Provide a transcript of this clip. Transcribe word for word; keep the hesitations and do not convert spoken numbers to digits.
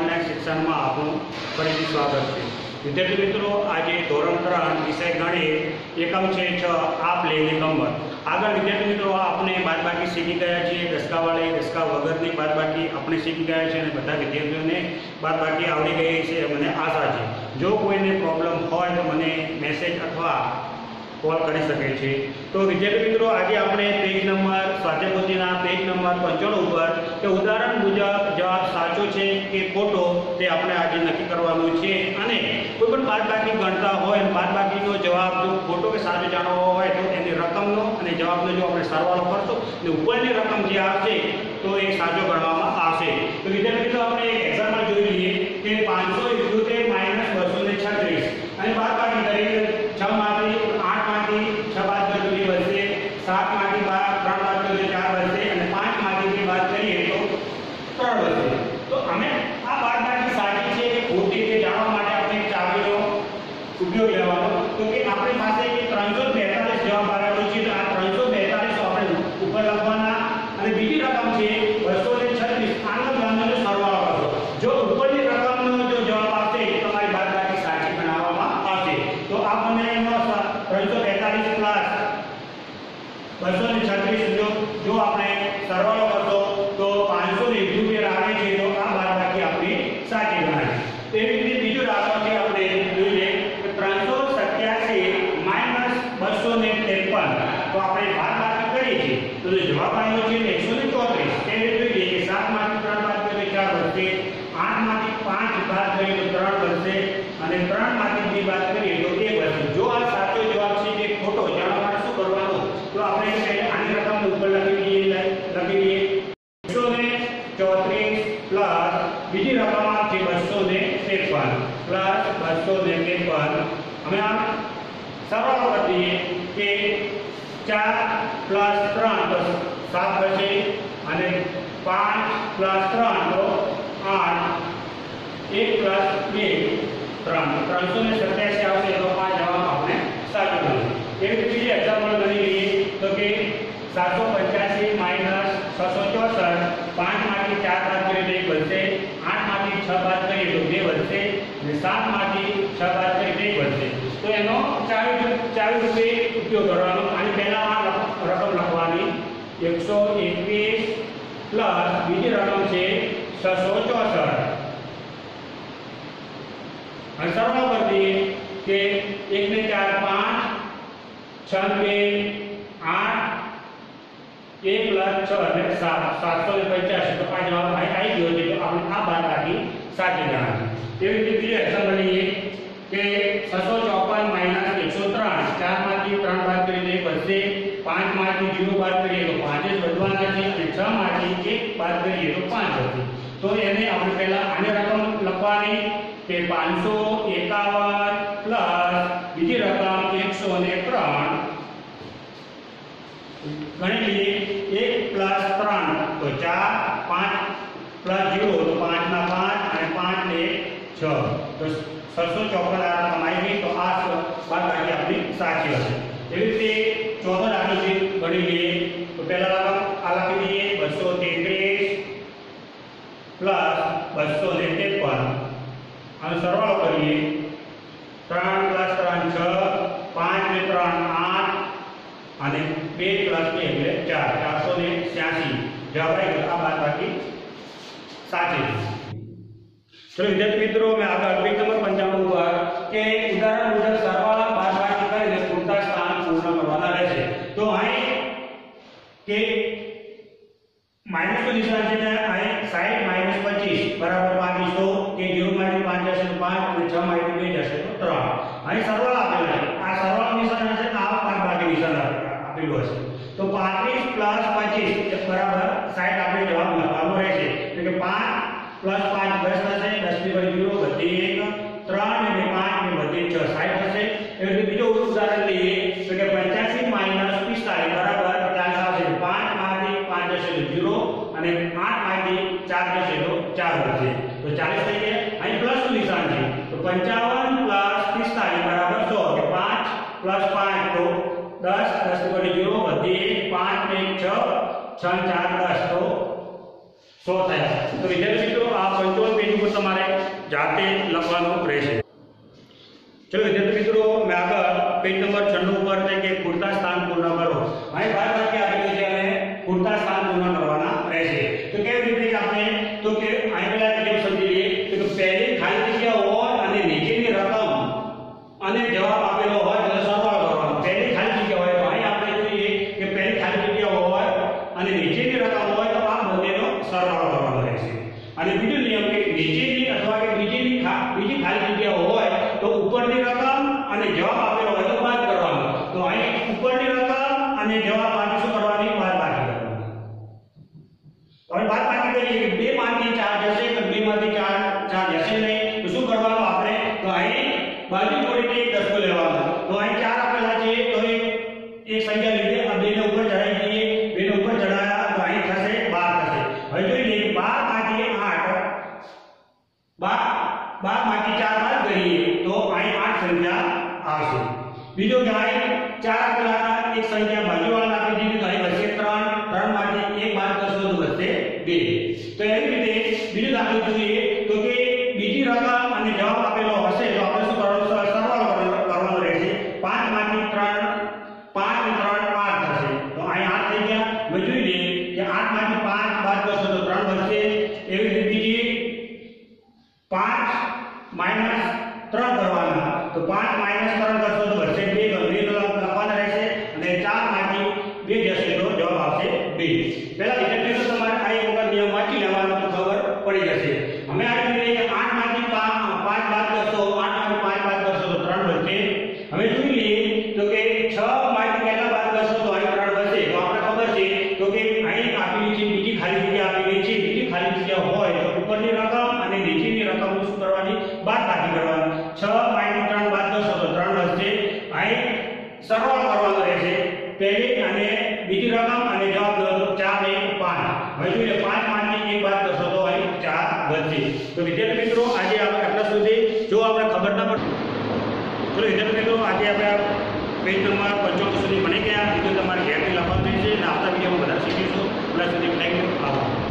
આજના શિક્ષણમાં આપનું ફરીથી સ્વાગત છે। વિદ્યાર્થી મિત્રો, આજે ધોરણ ત્રણ વિષય ગણિત એકમ છે છ આપ લે નિકંબર। આગળ વિદ્યાર્થી મિત્રો આપણે બાદબાકી શીખી ગયા છીએ। દસકાવાળી દસકા વગરની બાદબાકી આપણે શીખી ગયા છે અને બધા વિદ્યાર્થીઓને બાદબાકી આવડી ગઈ છે મને આશા છે। જો કોઈને પ્રોબ્લેમ હોય તો મને મેસેજ અથવા कॉल कर सके। तो विद्यार्थी मित्रों, आज आपणे पेज नंबर स्वाध्यायपोथीना पेज नंबर पंचाणु पर के उदाहरण मुजब जवाब साचो है कि खोटो ते आपणे आज नक्की करवानुं छे। अने कोई पण बादबाकी गणता होय अने बादबाकीनो जवाब जो खोटो के साचो जाणવો હોય तो एनी रकमनो अने जवाबनो जो आपणे सरवाळो करशो ने उपरनी रकम जे आवशे तो ए साचो गणवामां आवशे। तो विद्यार्थी मित्रों, आपणे एक एक्ઝામ્પલ જોઈ લઈએ કે पाँच सौ इकहत्तर माइनस दो सौ छत्रीस अने बादबाकी करीए छ मांथी आठ मांथी छ बाद करीए बचे सात मांथी त्रण बाद करीए चार बचे अने पांच मांथी बे बाद करीए तो त्रण बचे। तो अमे आ बादबाकी साची छे के खोटी ते जाणवा माटे आपणे चावीनो उपयोग लेવાનો। तो के आपणी पासे के तीन सौ पैंतालीस जवाब आवेलो छे तो आ तीन सौ पैंतालीस आपणे ઉપર લખવાના અને બીજી રકમ છે दो सौ छत्रीस આનો બંનેનો સરવાળો કરશો। જો ઉપરની રકમનો જો જવાબ આવશે તો તમારી બાદબાકી સાચી ગણવામાં આવશે। તો આ બંનેનો तीन सौ पैंतालीस प्लस दो सौ छत्रीस जो जो आपने सरवाळो करशो तो पाँच सौ इकहत्तर आवे छे तो आ बादबाकी आपणी साची गणाय। तेवी रीते बीजो दाखलो છે આપણે જોઈએ કે तीन सौ सत्यासी माइनस दो सौ तिरपन तो આપણે બાદબાકી કરીએ છીએ તો જો જવાબ આવ્યો છે एक सौ चौंतीस। તેવી રીતે જોઈએ કે सात માંથી ત્રણ બાદ કરીએ ચાર બચશે, आठ માંથી पाँच બાદ કરીએ તો ત્રણ બચશે અને ત્રણ માંથી બે બાદ કરીએ તો एक બચશે। જો આ સાચો જવાબ છે કે ખોટો જાણવા માટે શું કરવાનું તો આપણે પહેલા આની રકમ ઉપર લખી દઈએ લખી દઈએ एक सौ चौंतीस प्लस બીજી રકમ છે दो सौ तिरपन प्लस दो सौ तिरपन। हमें आप सरवाળો कर दिए कि चार प्लस तीन तो सात बचे અને पाँच प्लस तीन तो आठ, एक प्लस બે ત્રણ तीन सौ सत्यासी આવશે તો આ જવાબ આપણે સાચો ગણ્યો। એવી રીતે બીજી એક્ઝામ્પલ ગણી લઈએ તો કે सात सौ पचासी माइनस छह सौ चौसठ पाँच मांथी चार बाद करीए तो एक बचशे, आठ मांथी छह बाद करीए तो બે बचशे અને सात मांथी छह बाद करीए तो एक बचशे। तो एनो चावी चावी रूपे उपयोग करવાનો। આની પહેલા આ રકમ લખવાની एक सौ इक्कीस प्लस બીજી રકમ છે छह सौ चौसठ અને સરવાળો કરી દઈએ કે एक ने चार पाँच, छह ने आठ, एक प्लस छह ने सात, सात सौ पचासी तो आ जवाब आई आई गयो છે તો આપણે આ બાદબાકી સાચી ગણાવી। એવી રીતે બીજો એક્ઝામ્પલ લઈએ કે छह सौ चौवन माइनस एक सौ तीन चार માંથી ત્રણ બાદ કરીએ તો એક બચશે, पाँच માંથી शून्य બાદ કરીએ તો पाँच જ વધવાના છે અને छह માંથી एक બાદ કરીએ તો पाँच બચશે। તો એને આપણે પહેલા આની રકમ લખવાની કે पाँच सौ इक्यावन प्लस બીજી રકમ एक सौ तीन गणी लीजिए एक प्लस तीन तो चार, पाँच प्लस जीरो तो पाँच ना पाँच और पाँच ने छह तो छह सौ चौवन रकम आई गई। तो आ बादबाकी अपनी साची हशे। एवी रीते चौथो दाखलो गणी लीए तो पहला रकम आ लखी दीए दो सौ तैंतीस प्लस दो सौ तिरपन અને સરવાળો કરીએ तीन प्लस तीन छह, पाँच ने तीन आठ અને બે પ્લસ બે એટલે ચાર, चार सौ छियासी જવાબ આવી ગયો। આ બાદબાકી સાચી છે। चलो विद्यार्थी मित्रों, मैं આગળ પેજ નંબર पंचाणु पर કે ઉદાહરણ મુજબ સરવાળા બાદબાકી કરીને પૂરતા સ્થાન પૂર્ણ કરવાના રહેશે। તો અહીં કે माइनस को निशान છે અહીં साठ माइनस पच्चीस बराबर पाँच सौ કે जीरो માંથી पाँच જશે તો पाँच અને छह માંથી બે જશે તો ત્રણ। અહીં સરવાળો આપેલો છે, આ સરવાળો નિશાન હશે તો આ બાદબાકી નિશાન આપેલું હશે। तो पैंतीस प्लस पच्चीस बराबर साठ આપણે જવાબ લખવાનો રહેશે। એટલે કે पाँच प्लस पाँच दस થશે, दस ની વડે जीरो વધે एक, तीन અને पाँच ને વધે छह साठ થશે। એવી રીતે બીજો ઉદાહરણ લઈએ તો કે पचासी माइनस पिસ્તાલીસ बराबर पचास આવશે। पाँच માંથી पाँच જશે તો जीरो અને आठ માંથી चार જશે તો चार વધશે તો चालीस થઈ ગયા। અહીં પ્લસ નું નિશાન છે તો पचपन प्लस पिસ્તાલીસ बराबर सौ કે पाँच प्लस पाँच तो दस, दस ની વડે जीरो વધે एक, पाँच ને छह, छह चार दस तो सौ થાય। तो विद्यार्थी મિત્રો આ पंचावन पेज ઉપર તમારે જાતે લખવાનું રહેશે। चलो विद्यार्थी मित्रों, मैं आगे पेज नंबर छन्नू पर थे कि खुलता स्थान पूर्ण करो। भाई बार बार क्या आगे છે અને खुलता स्थान पूर्ण કરવાના રહેશે। તો કેવી રીતે આપણે તો કે અહીં પેલા જેમ સમજી લઈએ તો પહેલી ખાલી જગ્યા હોય અને નીચેની રકમ અને જવાબ આપેલો હોય તો સરવાળો કરવાનો। પહેલી ખાલી જગ્યા હોય તો અહીં આપણે જોઈએ કે પહેલી ખાલી જગ્યા હોય અને નીચેની રકમ હોય તો આ બંનેનો સરવાળો કરવાનો રહેશે। અને બીજો નિયમ કે નીચેની અથવા કે બીજીની બીજી ખાલી જગ્યા હોય तो ઉપરની રકમ અને જવાબ આપેલો હોય તો બાદ કરવાનો। તો અહીં ઉપરની રકમ અને જવાબ માંથી શું કરવાની? બાદ બાકી કરવાની। તો હવે બાદ બાકી કરીએ કે બે માંથી ચાર જશે તો બે માંથી ચાર ચાર જશે નહીં તો શું કરવાનું આપણે? તો અહીં બાજુ જોડીને એક દસકો લેવાનો। તો અહીં ચાર આપેલા છે તો એક એક સંખ્યા લીધે આ બે ને ઉપર ચડાવી દઈએ। બે ને ઉપર ચડાયા તો અહીં થશે બાર થશે। હવે જોઈ લઈએ બાર માંથી આઠ બાર बार बाकी चार बार गई तो आई आठ संख्या आवशे। बीजो के आई चार आपेला एक संख्या बाजूवाळा आपी दीधी तो आई वच्चे त्रण त्रण माथी एक बार करशो तो वच्चे बे। तो एवी रीते बीजो दाखलो જોઈએ તો કે બીજી રકમ અને જવાબ આપેલો હશે તો આપણે શું કરવાનું? સરવાળો કરવાનો રહેશે। પાંચ માંથી ત્રણ પાંચ ને ત્રણ આઠ થશે તો અહીં આઠ થઈ ગયા। હવે જોઈ લઈએ કે આઠ માંથી પાંચ બાદ કરશો તો ત્રણ વધશે। એવી રીતે બીજી पांच माइनस त्रण करवाना तो पांच माइनस त्रण करशो तो बचे बे बे लखवाना रहेशे અને चार माथी बे जशे तो जवाब आवशे बे। पहला विद्यार्थीओ તમારે આ એક વખત નિયમ વાંચી લેવાનો તો ખબર પડી જશે। અમે આ રીતે आठ माथी पांच बाદ કરશો आठ माथी पांच बाદ કરશો तो ત્રણ વધશે। હવે જોઈ લઈએ તો કે छह माथी કેટલા બાદ કરશો તો અહીં ત્રણ વધશે। તો આપણે ખબર છે તો કે અહીં આપેલી છે બીજી ખાલી જગ્યા આપેલી છે। બીજી ખાલી જગ્યા હોય તો ઉપરની રકમ અને નીચેની રકમનું શું કરવાની? બાદ બાકી કરવાની। छह माइनस ત્રણ બાદ કરશો તો ત્રણ વધશે। અહીં સરવાળો કરવાનો રહેશે। પહેલી અને બીજી રકમ અને જવાબ દો તો ચાર ને પાંચ। હવે જોઈએ પાંચ માંથી એક બાદ કરશો તો અહીં ચાર વધશે। તો વિદ્યાર્થી મિત્રો આજે આપણે આટલા સુધી જો આપણે ખબર ના પડે તો વિદ્યાર્થી મિત્રો આજે આપણે પેજ નંબર પંચોતેર સુધી ભણી ગયા। બીજું તમારે ઘેરથી લખવાનું રહેશે અને આવતા વિડીયોમાં બધા શીખીશું। ત્યાં સુધી થેન્ક યુ। આભાર।